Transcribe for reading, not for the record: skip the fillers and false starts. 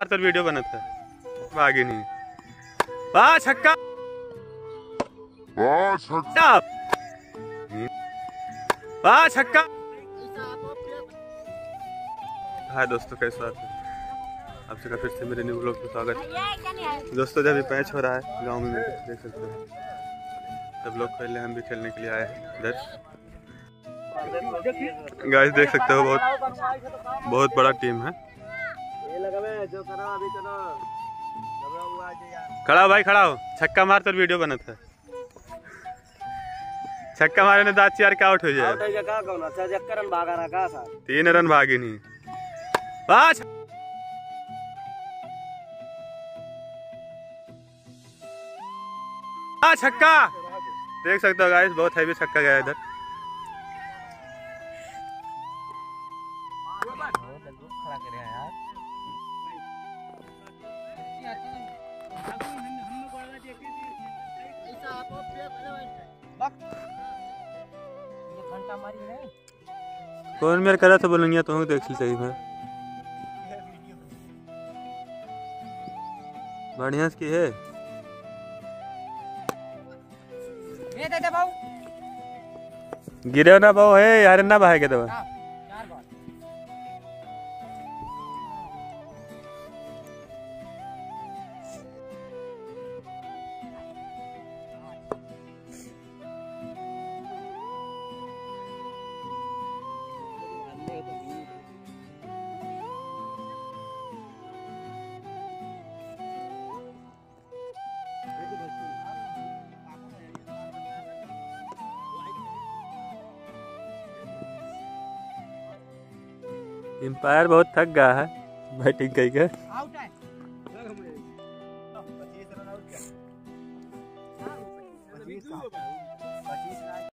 तो वीडियो बना था भागी नहीं। वाह छक्का, वाह छक्का। हाय दोस्तों, कैसा है आप सबका फिर से मेरे न्यू व्लॉग में स्वागत है। दोस्तों जब ये मैच हो रहा है गांव में, देख सकते हो सब लोग खेल रहे हैं, हम भी खेलने के लिए आए हैं इधर। गाइस देख सकते हो बहुत बड़ा टीम है। खड़ा भाई खड़ा हो, छक्का मार तो वीडियो बना था। छक्का मारे ने दाँत चार का आउट हो जाए। 3 रन भागी नहीं। छक्का देख सकते हो गाइस, बहुत हैवी छक्का गया इधर। कौन मेरे करा था बोलेंगे तो देख ली सही में बढ़िया की है। गिरे ना भाव है यार, ना भाई के दबा। एम्पायर बहुत थक गया है बैटिंग करके।